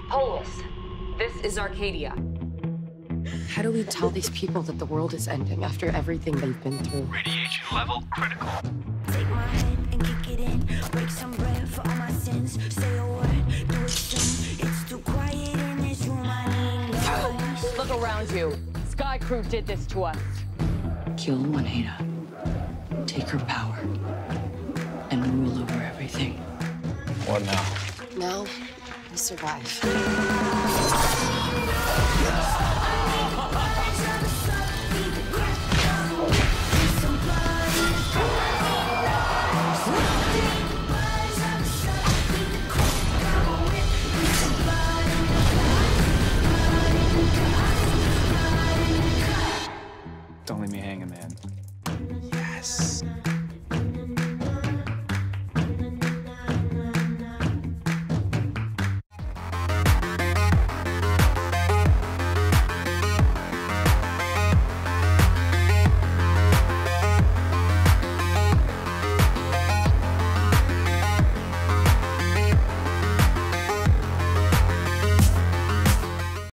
Polis, this is Arcadia. How do we tell these people that the world is ending after everything they've been through? Radiation level critical. Take my hand and kick it in. Break some bread for all my sins. Say a word, do it soon. It's too quiet in this room. I need no. Look around you. Sky Crew did this to us. Kill Juanita, take her power, and rule over everything. What now? Now, we survive.